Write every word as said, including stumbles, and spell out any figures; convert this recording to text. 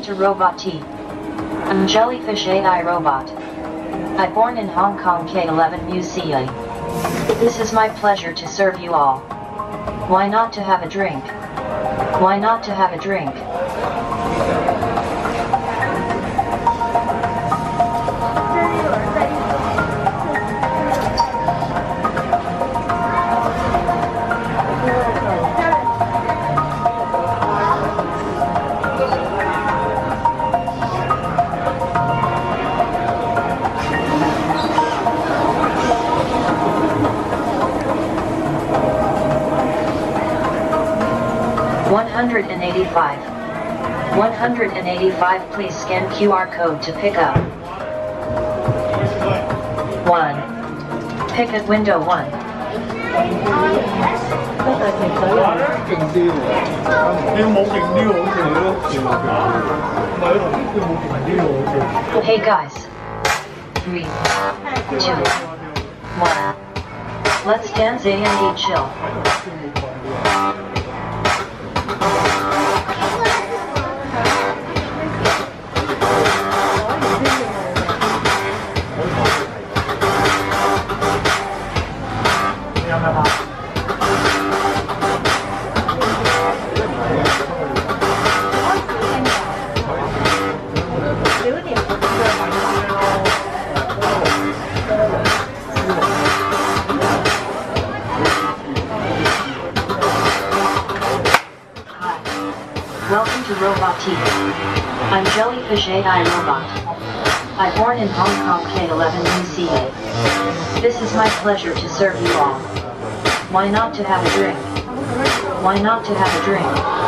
to Robotea. I'm Jellyfish A I Robot. I born in Hong Kong K eleven Museum. This is my pleasure to serve you all. Why not to have a drink? Why not to have a drink? one hundred eighty-five. one hundred eighty-five. Please scan Q R code to pick up. one. Pick at window one. Hey guys. three, two, one. Let's dance and eat chill. Welcome to Robotea. I'm Jellyfish A I Robot. I born in Hong Kong K eleven Museum. This is my pleasure to serve you all. Why not to have a drink? Why not to have a drink?